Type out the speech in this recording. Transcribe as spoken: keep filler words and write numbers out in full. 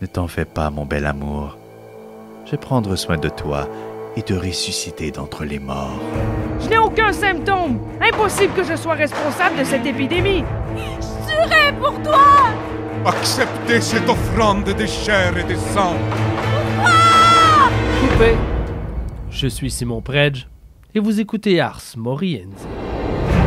Ne t'en fais pas, mon bel amour. Je vais prendre soin de toi et te ressusciter d'entre les morts. Je n'ai aucun symptôme. Impossible que je sois responsable de cette épidémie. Je tuerai pour toi. Acceptez cette offrande de chair et de sang. Coupé. Je suis Simon Predge et vous écoutez Ars Moriensis.